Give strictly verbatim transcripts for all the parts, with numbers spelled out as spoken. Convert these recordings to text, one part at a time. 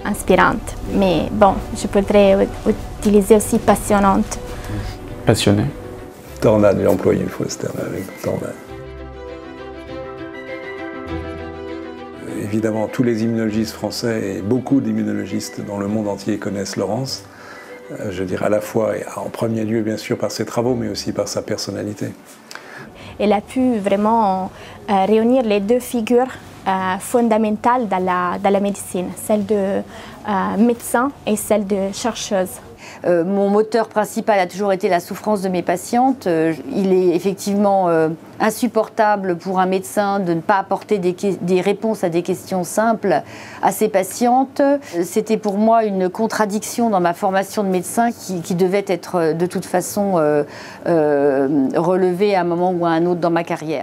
inspirante. Mais bon, je pourrais utiliser aussi passionnante. Passionné. Tornade, j'ai employé le faux terme avec tornade. Évidemment, tous les immunologistes français et beaucoup d'immunologistes dans le monde entier connaissent Laurence. Je dirais à la fois, et en premier lieu bien sûr par ses travaux, mais aussi par sa personnalité. Elle a pu vraiment euh, réunir les deux figures euh, fondamentales dans la, dans la médecine, celle de euh, médecin et celle de chercheuse. Euh, mon moteur principal a toujours été la souffrance de mes patientes. Euh, il est effectivement euh, insupportable pour un médecin de ne pas apporter des, des réponses à des questions simples à ses patientes. C'était pour moi une contradiction dans ma formation de médecin qui, qui devait être de toute façon euh, euh, relevée à un moment ou à un autre dans ma carrière.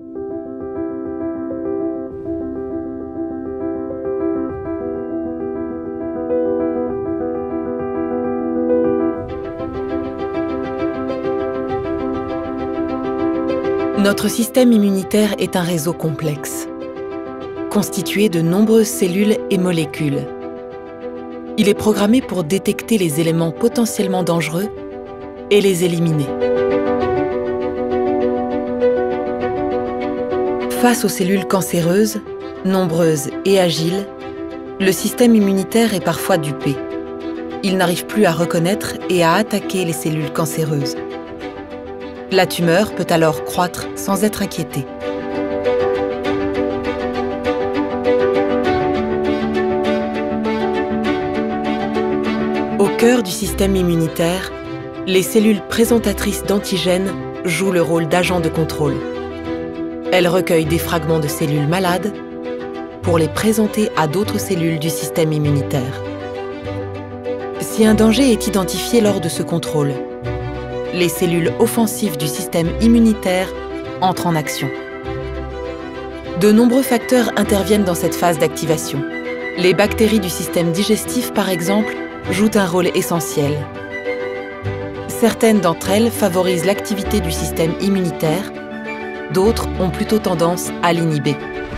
Notre système immunitaire est un réseau complexe, constitué de nombreuses cellules et molécules. Il est programmé pour détecter les éléments potentiellement dangereux et les éliminer. Face aux cellules cancéreuses, nombreuses et agiles, le système immunitaire est parfois dupé. Il n'arrive plus à reconnaître et à attaquer les cellules cancéreuses. La tumeur peut alors croître sans être inquiétée. Au cœur du système immunitaire, les cellules présentatrices d'antigènes jouent le rôle d'agents de contrôle. Elles recueillent des fragments de cellules malades pour les présenter à d'autres cellules du système immunitaire. Si un danger est identifié lors de ce contrôle, les cellules offensives du système immunitaire entrent en action. De nombreux facteurs interviennent dans cette phase d'activation. Les bactéries du système digestif, par exemple, jouent un rôle essentiel. Certaines d'entre elles favorisent l'activité du système immunitaire, d'autres ont plutôt tendance à l'inhiber.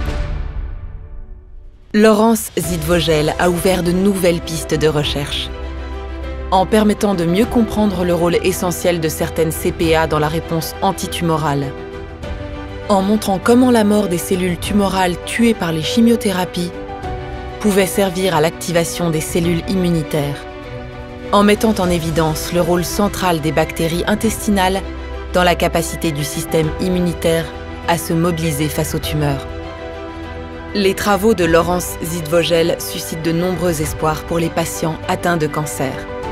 Laurence Zidvogel a ouvert de nouvelles pistes de recherche. En permettant de mieux comprendre le rôle essentiel de certaines C P A dans la réponse antitumorale, en montrant comment la mort des cellules tumorales tuées par les chimiothérapies pouvait servir à l'activation des cellules immunitaires, en mettant en évidence le rôle central des bactéries intestinales dans la capacité du système immunitaire à se mobiliser face aux tumeurs. Les travaux de Laurence Zidvogel suscitent de nombreux espoirs pour les patients atteints de cancer.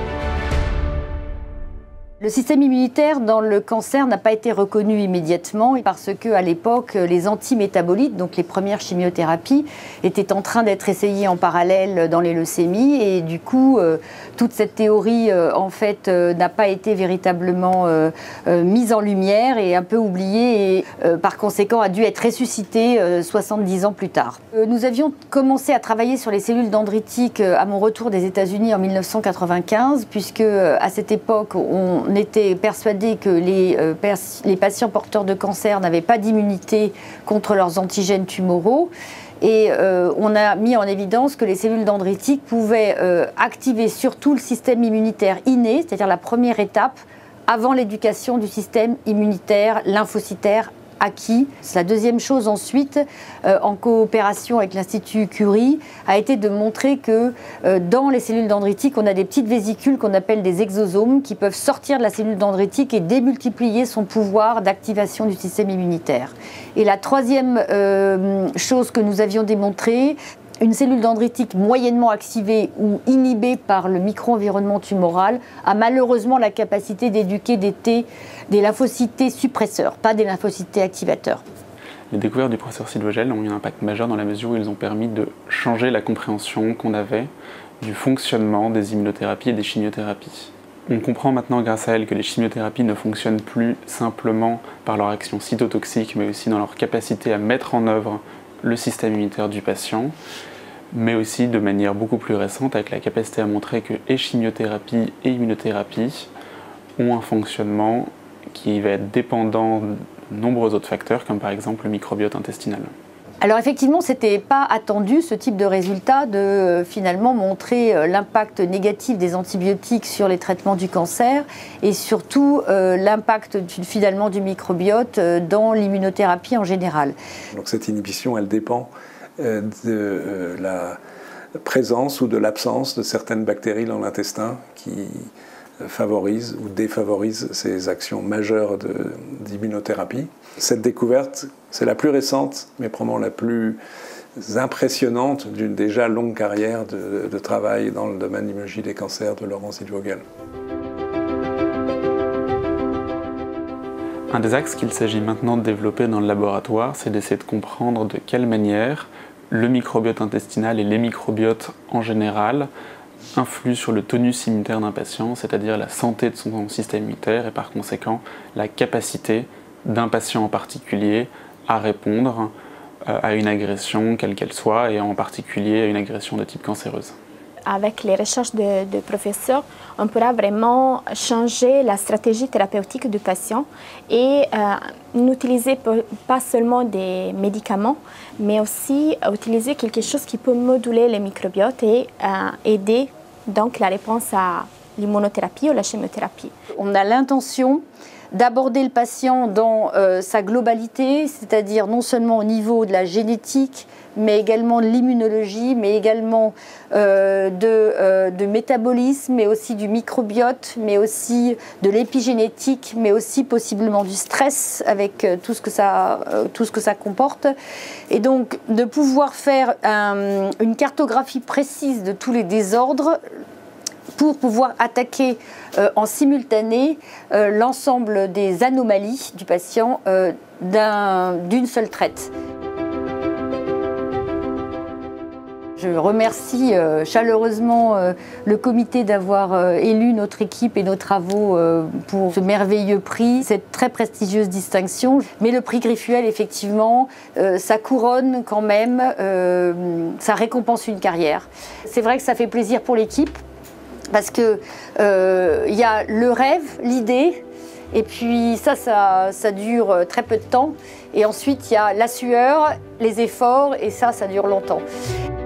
Le système immunitaire dans le cancer n'a pas été reconnu immédiatement parce qu'à l'époque, les antimétabolites, donc les premières chimiothérapies, étaient en train d'être essayées en parallèle dans les leucémies et du coup, euh, toute cette théorie euh, en fait euh, n'a pas été véritablement euh, euh, mise en lumière et un peu oubliée et euh, par conséquent a dû être ressuscitée euh, soixante-dix ans plus tard. Euh, nous avions commencé à travailler sur les cellules dendritiques euh, à mon retour des États-Unis en mille neuf cent quatre-vingt-quinze puisque euh, à cette époque, on On était persuadé que les, euh, les patients porteurs de cancer n'avaient pas d'immunité contre leurs antigènes tumoraux. Et euh, on a mis en évidence que les cellules dendritiques pouvaient euh, activer surtout le système immunitaire inné, c'est-à-dire la première étape avant l'éducation du système immunitaire lymphocytaire acquis. La deuxième chose ensuite, euh, en coopération avec l'Institut Curie, a été de montrer que euh, dans les cellules dendritiques, on a des petites vésicules qu'on appelle des exosomes qui peuvent sortir de la cellule dendritique et démultiplier son pouvoir d'activation du système immunitaire. Et la troisième euh, chose que nous avions démontrée, une cellule dendritique moyennement activée ou inhibée par le micro-environnement tumoral a malheureusement la capacité d'éduquer des T, des lymphocytes T suppresseurs, pas des lymphocytes T activateurs. Les découvertes du professeur Zidvogel ont eu un impact majeur dans la mesure où ils ont permis de changer la compréhension qu'on avait du fonctionnement des immunothérapies et des chimiothérapies. On comprend maintenant grâce à elles que les chimiothérapies ne fonctionnent plus simplement par leur action cytotoxique, mais aussi dans leur capacité à mettre en œuvre le système immunitaire du patient, mais aussi de manière beaucoup plus récente avec la capacité à montrer que et chimiothérapie et immunothérapie ont un fonctionnement qui va être dépendant de nombreux autres facteurs, comme par exemple le microbiote intestinal. Alors effectivement, ce n'était pas attendu ce type de résultat de euh, finalement montrer euh, l'impact négatif des antibiotiques sur les traitements du cancer et surtout euh, l'impact finalement du microbiote euh, dans l'immunothérapie en général. Donc cette inhibition, elle dépend euh, de euh, la présence ou de l'absence de certaines bactéries dans l'intestin qui favorisent ou défavorisent ces actions majeures d'immunothérapie. Cette découverte, c'est la plus récente, mais probablement la plus impressionnante d'une déjà longue carrière de, de travail dans le domaine d'immunologie des cancers de Laurent Zidvogel. Un des axes qu'il s'agit maintenant de développer dans le laboratoire, c'est d'essayer de comprendre de quelle manière le microbiote intestinal et les microbiotes en général influent sur le tonus immunitaire d'un patient, c'est-à-dire la santé de son système immunitaire et par conséquent la capacité d'un patient en particulier à répondre à une agression, quelle qu'elle soit, et en particulier à une agression de type cancéreuse. Avec les recherches de, de professeurs, on pourra vraiment changer la stratégie thérapeutique du patient et euh, n'utiliser pas seulement des médicaments, mais aussi utiliser quelque chose qui peut moduler les microbiotes et euh, aider donc la réponse à l'immunothérapie ou la chimiothérapie. On a l'intention d'aborder le patient dans euh, sa globalité, c'est-à-dire non seulement au niveau de la génétique, mais également de l'immunologie, mais également euh, de, euh, de métabolisme, mais aussi du microbiote, mais aussi de l'épigénétique, mais aussi possiblement du stress avec euh, tout ce que ça, euh, tout ce que ça comporte. Et donc de pouvoir faire un, une cartographie précise de tous les désordres pour pouvoir attaquer euh, en simultané euh, l'ensemble des anomalies du patient euh, d'un, d'une seule traite. Je remercie euh, chaleureusement euh, le comité d'avoir euh, élu notre équipe et nos travaux euh, pour ce merveilleux prix, cette très prestigieuse distinction. Mais le prix Griffuel, effectivement, euh, ça couronne quand même, euh, ça récompense une carrière. C'est vrai que ça fait plaisir pour l'équipe, parce qu'il euh, y a le rêve, l'idée, et puis ça, ça, ça dure très peu de temps. Et ensuite, il y a la sueur, les efforts, et ça, ça dure longtemps.